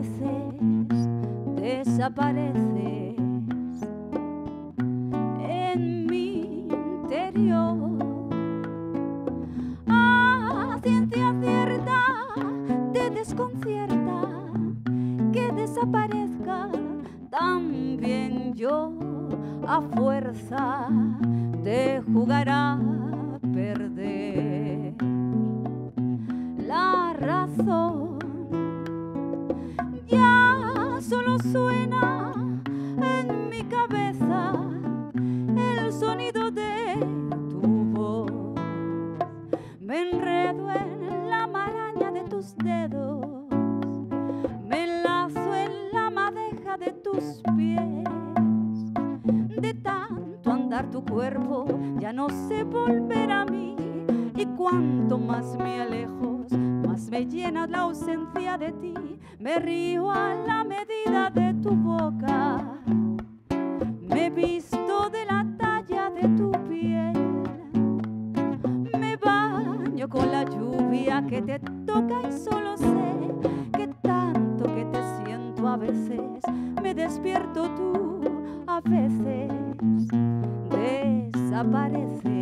desapareces en mi interior. A ciencia cierta te desconcierta que desaparezca también yo, a fuerza de jugar a perder. La razón ya solo suena en mi cabeza el sonido de tu voz. Me enredo en la maraña de tus dedos, me enlazo en la madeja de tus pies. De tanto andar tu cuerpo ya no sé volver a mí, y cuanto más me alejo, más me llena la ausencia de ti. Me río a la medida de tu boca, me visto de la talla de tu piel, me baño con la lluvia que te toca y solo sé que tanto que te siento a veces, me despierto tú, a veces desapareces.